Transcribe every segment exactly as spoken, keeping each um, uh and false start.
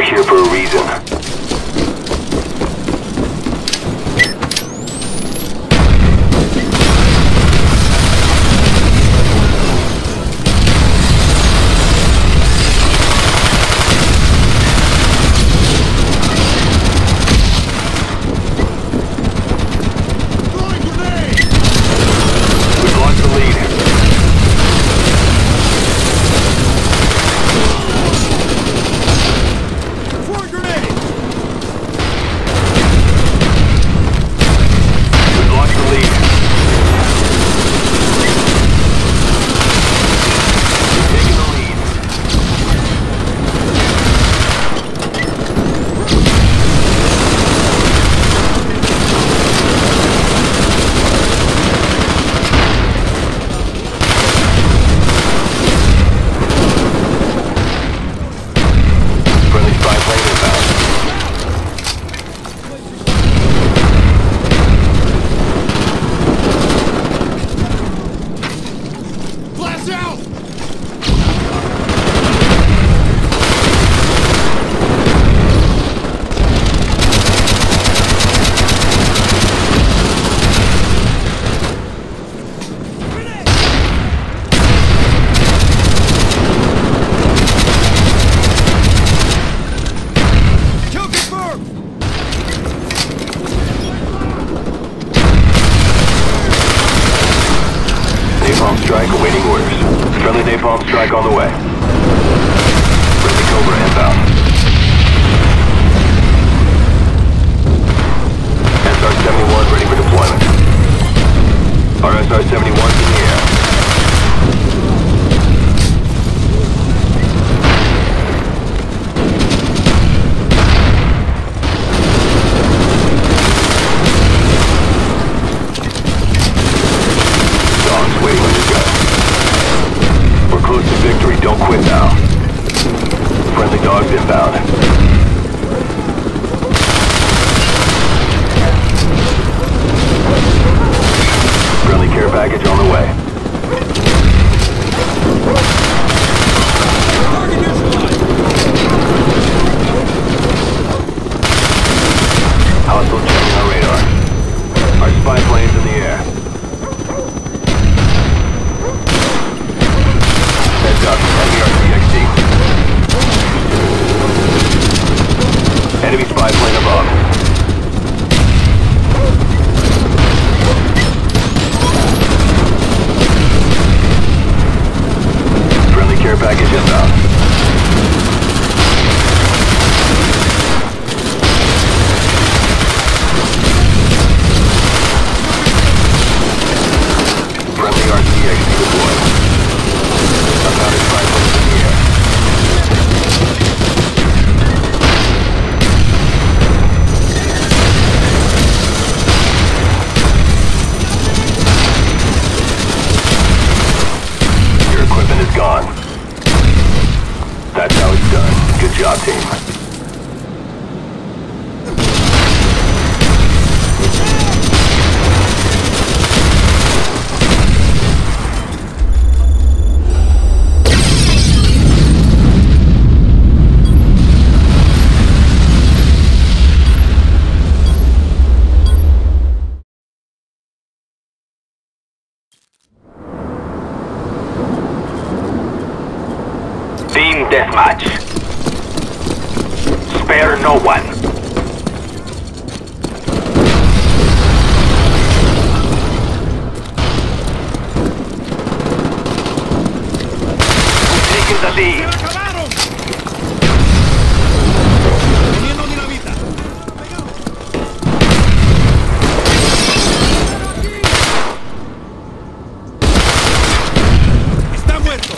We're here for a reason. Strike awaiting orders. Friendly napalm strike on the way. Friendly Cobra inbound. S R seventy-one ready for deployment. Our S R seventy-one's in the air. Don't quit now. Friendly dogs inbound. Friendly care package on the way. Hostile checking our radar. Our spy plane's in the air. Heads up, enemy R C X D. Enemy spy plane above. Friendly care package inbound. Friendly R C X D deployed. Unmounted spy planes in the air. Your equipment is gone. That's how it's done. Good job, team. Team deathmatch. Spare no one. We've taken the lead. Está muerto.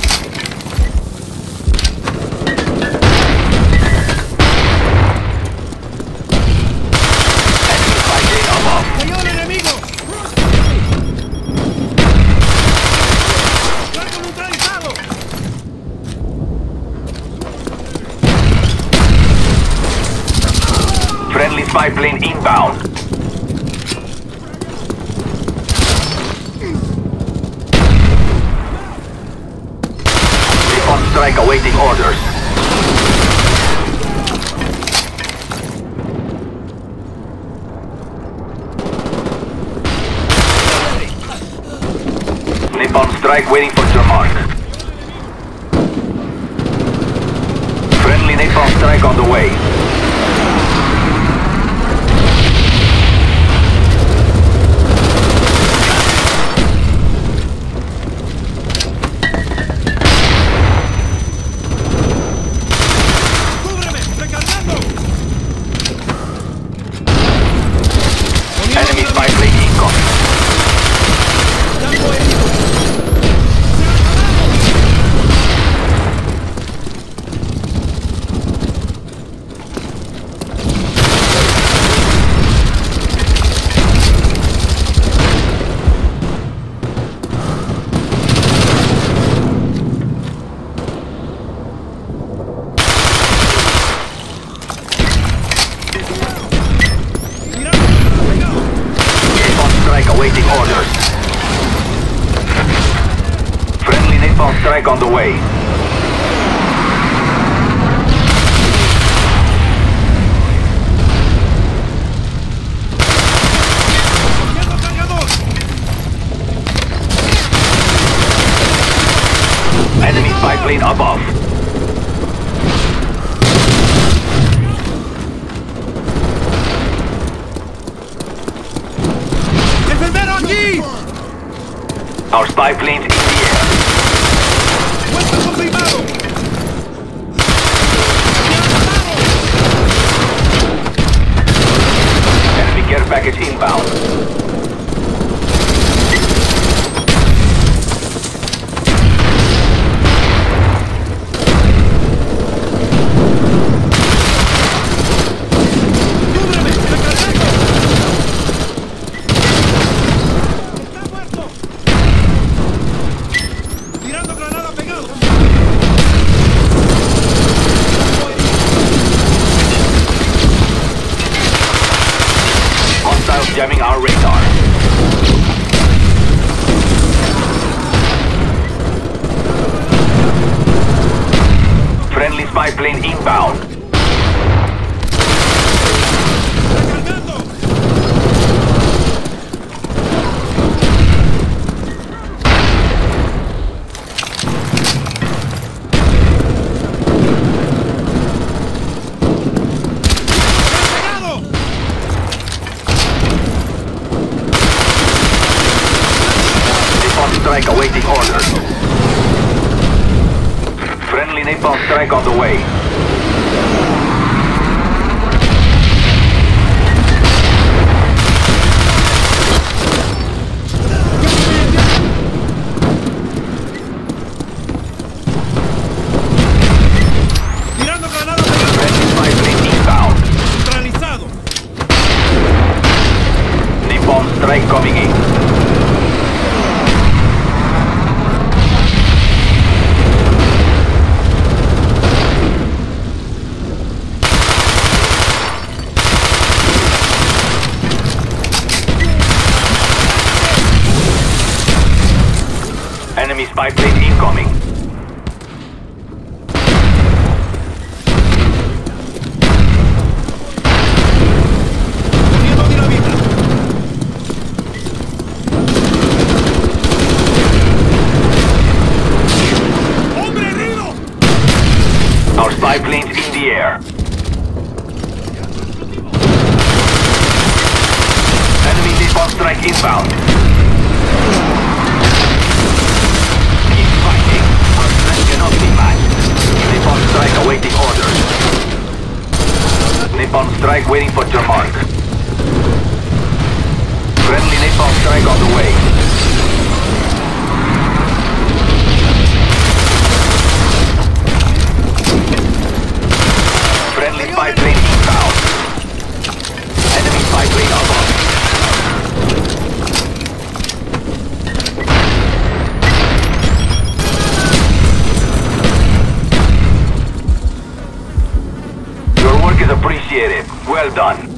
Friendly spy plane inbound. Recon strike awaiting orders. strike waiting for your mark. Friendly napalm strike on the way. Enemy spy plane incoming. Awaiting orders. Friendly napalm strike on the way. Enemy spy plane above. Our spy planes in the air. Enemy care package inbound. Jamming our radar. Friendly spy plane inbound. Strike awaiting orders. Friendly napalm strike on the way. Friendly spy plane inbound. Napalm strike coming in. Enemy spy plane incoming. Our spy planes in the air. Enemy napalm strike inbound. Strike awaiting orders. Napalm strike waiting for your mark. Friendly napalm strike on the way. Friendly spy plane inbound. Enemy spy plane above. Is appreciated. Well done.